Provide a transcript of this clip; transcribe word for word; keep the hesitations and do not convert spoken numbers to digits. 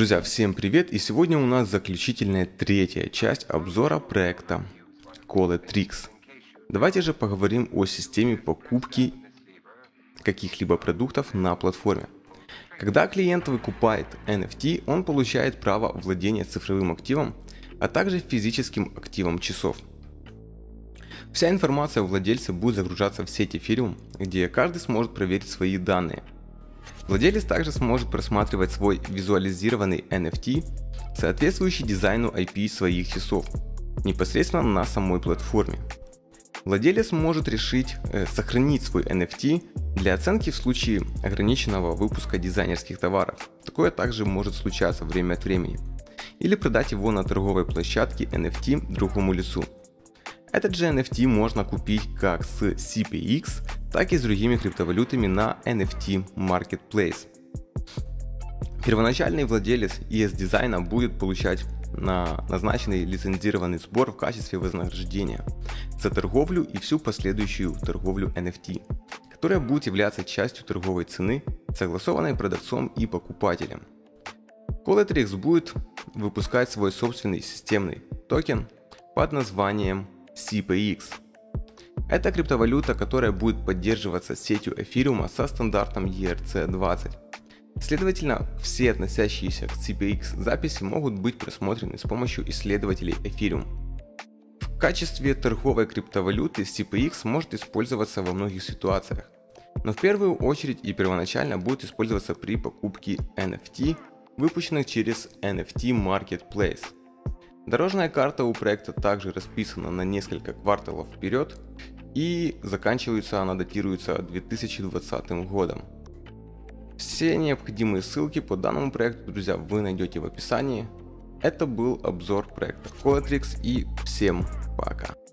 Друзья, всем привет! И сегодня у нас заключительная третья часть обзора проекта Coletrix. Давайте же поговорим о системе покупки каких-либо продуктов на платформе. Когда клиент выкупает эн эф ти, он получает право владения цифровым активом, а также физическим активом часов. Вся информация о владельце будет загружаться в сеть Ethereum, где каждый сможет проверить свои данные. Владелец также сможет просматривать свой визуализированный эн эф ти, соответствующий дизайну ай пи своих часов, непосредственно на самой платформе. Владелец может решить э, сохранить свой эн эф ти для оценки в случае ограниченного выпуска дизайнерских товаров. Такое также может случаться время от времени. Или продать его на торговой площадке эн эф ти другому лицу. Этот же эн эф ти можно купить как с си пи икс, так и с другими криптовалютами на эн эф ти Marketplace. Первоначальный владелец и эс дизайна будет получать на назначенный лицензированный сбор в качестве вознаграждения за торговлю и всю последующую торговлю эн эф ти, которая будет являться частью торговой цены, согласованной продавцом и покупателем. Coletrix будет выпускать свой собственный системный токен под названием си пи икс. Это криптовалюта, которая будет поддерживаться сетью Ethereum со стандартом и эр си двадцать. Следовательно, все относящиеся к си пи икс записи могут быть просмотрены с помощью исследователей Ethereum. В качестве торговой криптовалюты си пи икс может использоваться во многих ситуациях, но в первую очередь и первоначально будет использоваться при покупке эн эф ти, выпущенных через эн эф ти Marketplace. Дорожная карта у проекта также расписана на несколько кварталов вперед, и заканчивается она датируется две тысячи двадцатым годом. Все необходимые ссылки по данному проекту, друзья, вы найдете в описании. Это был обзор проекта Coletrix, и всем пока.